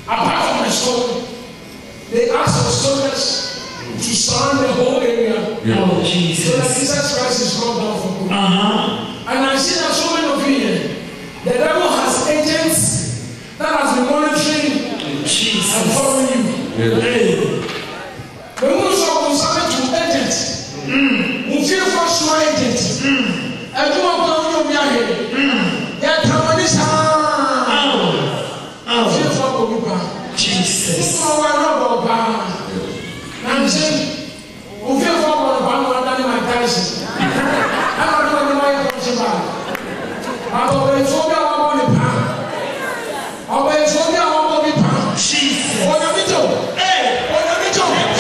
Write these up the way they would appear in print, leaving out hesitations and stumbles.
Apart from the storm, they asked the soldiers to surround the whole area. Oh, Jesus. So that Jesus Christ is brought down from good. And I see that so many of you here, the devil has agents that has been monitoring and following you. When we saw concerning to agents, we feel for sure agents. Everyone going to be here. They're telling this feel for people. Jesus. I'm saying, we feel for one than my Tyson. I'm not going to my conscience. I'm going to go down on the pound. I'm going to go down on the pound. Jesus. On the middle. Hey, on the middle.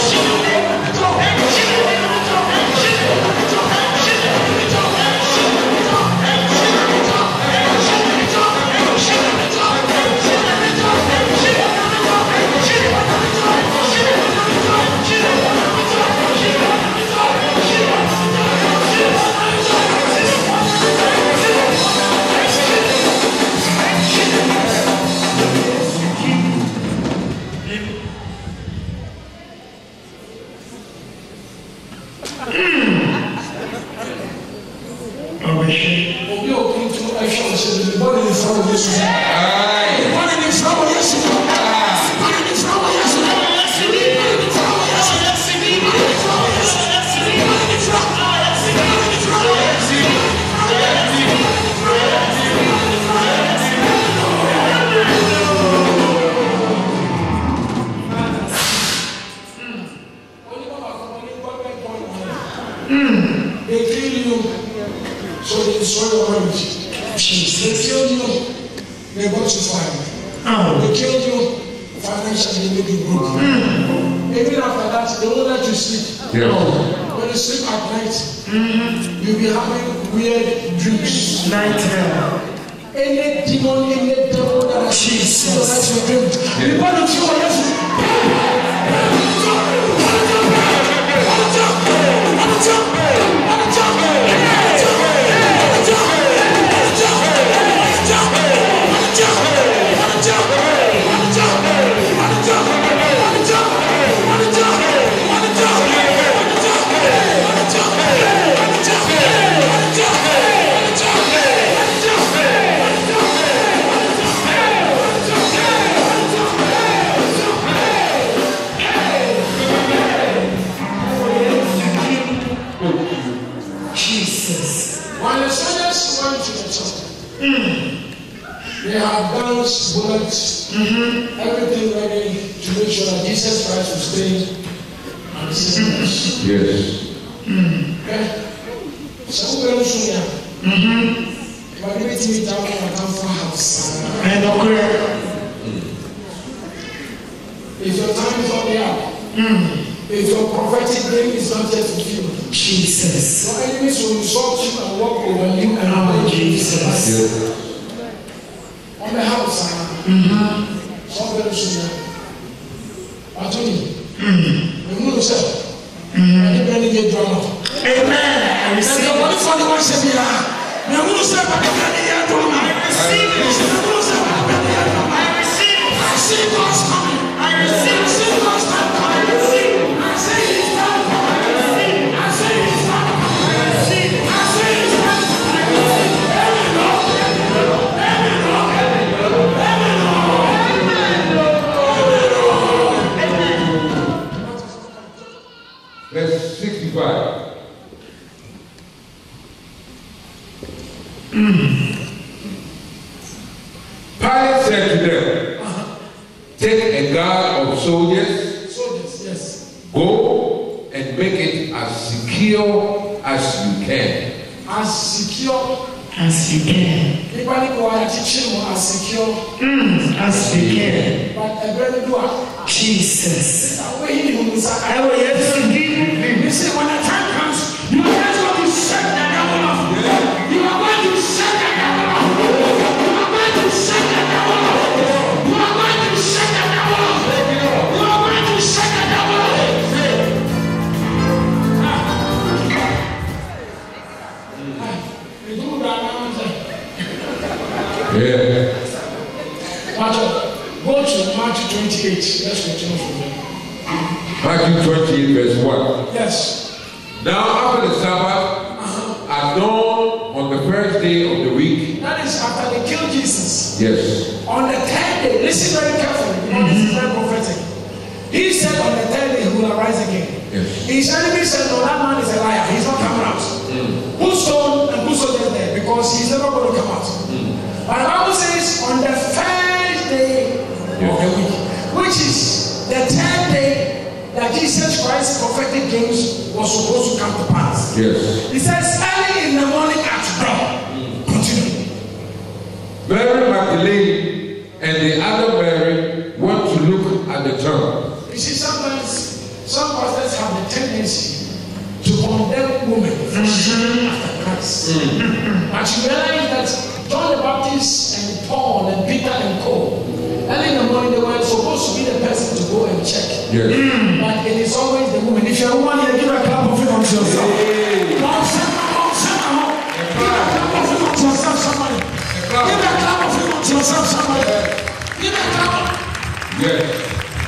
They kill you, so they destroy your marriage. They killed you, they got you fired. They killed you financially, they made you broke. Even after that, they won't let you sleep. When you sleep at night, you'll be having weird dreams. Nightmare. Any demon, any devil that has Jesus. Your dream. You want to see what they have guns, bullets, everything ready to make sure that Jesus Christ will stay and receive us. Yes. Okay? So we're going to show you. But we need to meet down in our house. If your time is not there, if your prophetic dream is not yet fulfilled, Jesus. your enemies will insult you and walk over you and Jesus. On the house, so very soon. Anthony, the moon said, I drama. Amen. I receive it. What for the one said, the moon said, I receive it. I receive it. I see God's coming. I receive it. I see God's coming. I receive it. I say His time. I receive it. I say His time. I receive it. I say His time. I receive it. Verse 65. Pilate said to them, take a guard of soldiers, yes. Go and make it as secure as you can. As secure as you can. Anybody go out teaching as secure as you can. But a very good Jesus. I will listen, when the time comes, you are going to shut the devil off. You are going to shut the devil off. You are going to shut the devil off. You are going to shut the devil off. You are going to shut the devil off. You do that now. Yeah. Watch out. Go to Matthew 28. Let's continue from there. Matthew 28, verse 1. Yes. Now after the Sabbath, at dawn on the first day of the week. That is after they killed Jesus. Yes. On the 10th day, listen very carefully, because this is very prophetic. He said on the 10th day he will arise again. Yes. His enemy said, no, that man is a liar. He's not coming out. Who stone and who soldier there? Because he's never going to come out. But the Bible says on the first day of the week, which is the 10th day that Jesus Christ's prophetic dreams was supposed to come to pass. Yes. He says early in the morning at dawn. Continue. Mary Magdalene and the other Mary went to look at the tomb. You see, sometimes some pastors have the tendency to condemn women for sin after Christ. But you realize that John the Baptist and Paul and Peter and Co. early in the morning they were supposed to be the person to go and check. Yes. But it is always the woman. If you're a woman, you give a clap of it unto yourself. Give a clap of it unto yourself, somebody. Give a clap of it unto yourself, somebody. Give a clap. Yes.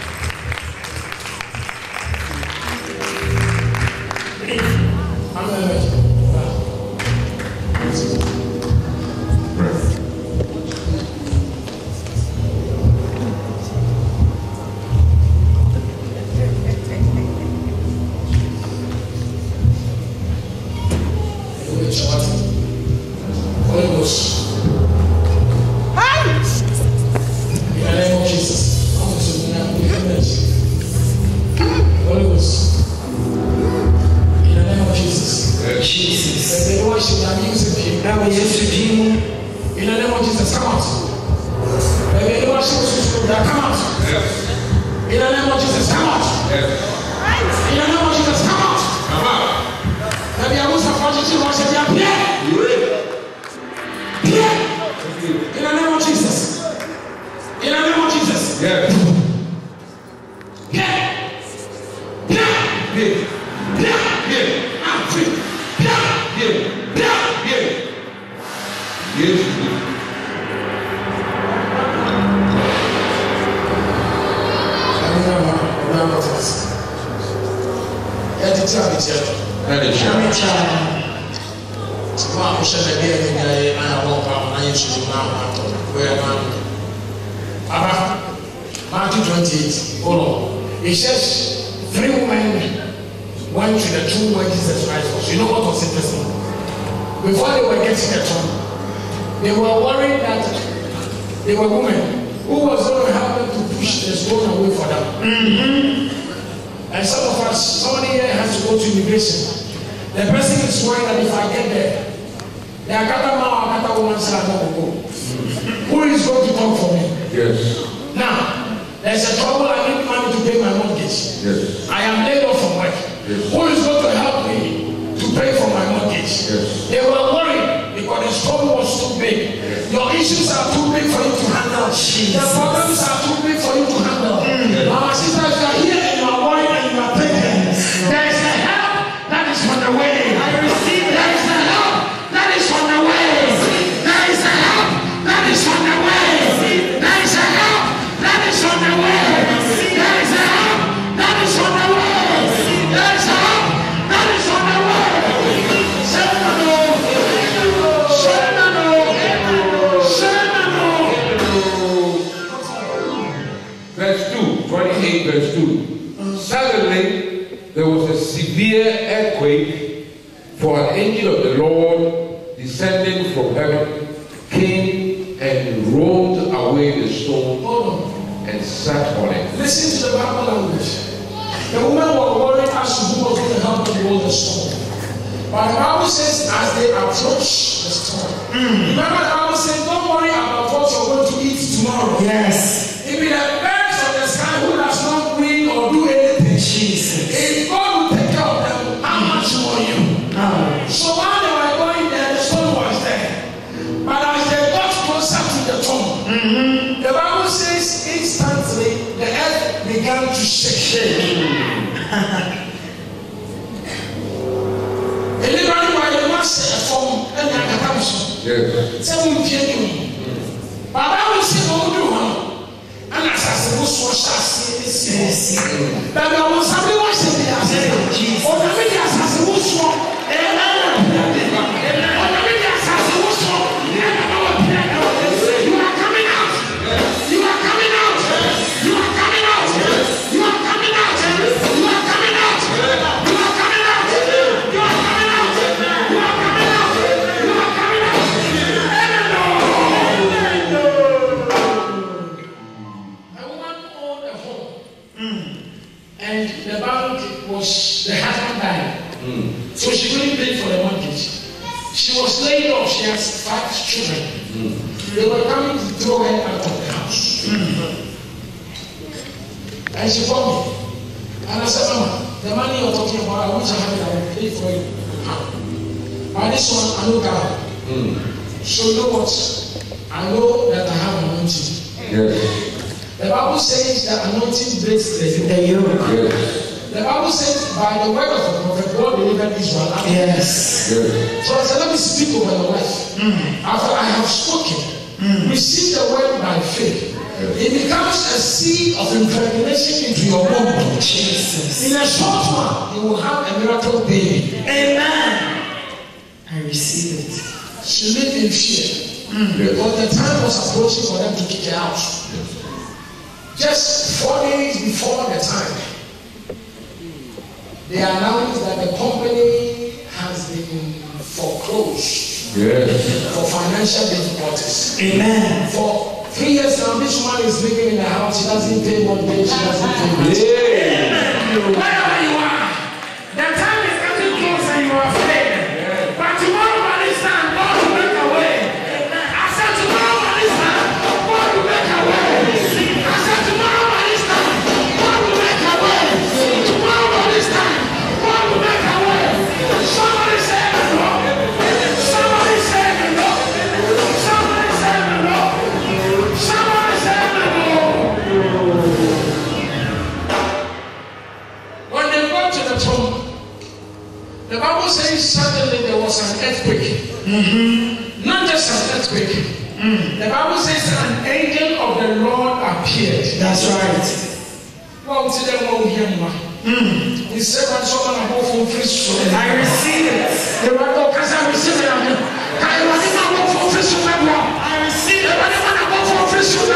Matthew 28. Hold on. It says 3 women went to the tomb where Jesus Christ was. You know what was interesting? Before they were getting the tomb, they were worried that they were women who was going to help them to push the stone away for them. And some of us, somebody here has to go to immigration. The person is worried that if I get there, the Akata man or Akata woman said I will go. Who is going to talk for me? Yes. Now, there's a trouble. I need money to pay my mortgage. Yes. I am laid off from work. Yes. Who is going to help me to pay for my mortgage? Yes. They were worried because the storm was too big. Yes. Your issues are too big for you to handle. The problems are too big for you to handle. Our sisters, you are here and you are worried and you are thinking. There is a help that is on the way. I receive it. There is a help that is on the way. There is a help that is on the way. There is a help that is on the way. There is a help that is on the way. There is a help that is on the way. Verse 2, 28 verse 2. Suddenly there was a severe earthquake, for an angel of the Lord descending from heaven came and rolled away the stone and sat on it. Listen to the Bible language. The women were worried as to who was going to help them roll the stone. But the Bible says as they approach the stone. Remember the Bible says don't worry about what you're going to eat tomorrow. Yes. It be the birds of the sky who does not breathe or do anything. Jesus. If God will take care of them, how much more you? Oh. So while they were going there, the stone was there. But as they got closer to the tomb, the Bible says instantly the earth began to shake. Anybody who the master from any academic? Yes. Say we fear you. But I will say what we do. And I foforɔ hyɛ aseɛ esi baabi a wɔn nsa bi wɔ hyɛ bi ase ɔnam di asase wosoɔ ɛna wɔ pia ɔnam di asase wosoɔ ɛna wɔ pia you are coming out you are coming out you are coming out you are coming out you are coming out you are coming out you are coming out you are coming out you are coming out you are coming out. And the bank was, the husband died. So she couldn't pay for the mortgage. She was laid off. She has 5 children. They were coming to throw her out of the house. And she called me. And I said, Mama, the money you're talking about, I wish I had it. I would pay for it. But this one, I know God. So you know what? I know that I have an anointing. Yes. The Bible says that anointing breaks the yoke. Yes. The Bible says by the word of the prophet, God delivered Israel. Yes. Yes. So I said, let me speak over your life. After I have spoken, receive the word by faith. Yes. It becomes a seed of impregnation into your womb. Jesus. In a short while, you will have a miracle baby. Amen. I receive it. She lived in fear. Because the time was approaching for them to kick her out. Just 4 days before the time, they announced that the company has been foreclosed for financial difficulties. Amen. For 3 years now, this woman is living in the house. She doesn't pay mortgage. She doesn't pay rent. Wherever you are, the time is getting close and you are afraid. But tomorrow by this time, God will make a way. I said tomorrow by this time, God will make a way. I said tomorrow by this time, God will make a way. Tomorrow by this time, God will make a way. Somebody say the Lord. Somebody say the Lord. Somebody say the Lord. Somebody say the Lord. When they got to the tomb, the Bible says suddenly there was an earthquake. Not just an earthquake. The Bible says an angel of the Lord appeared. That's right. Well, to them all here, he said, "I'm someone above from Christ." I receive it. The word of God, I receive it. I receive it. I receive it. I receive it. I receive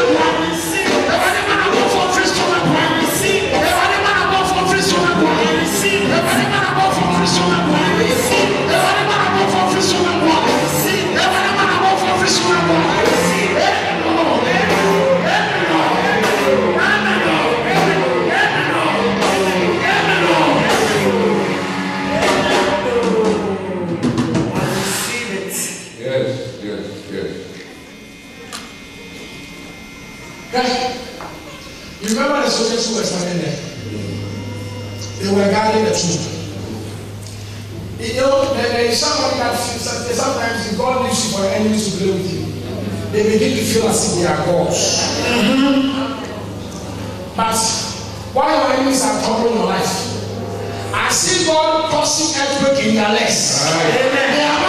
You remember the soldiers who were standing there? They were guarding the tomb. You know, there is somebody that sometimes God leaves you for your enemies to play with you. They begin to feel as if they are gods. But while your enemies are troubling your life, I see God causing earthquake in their legs. They are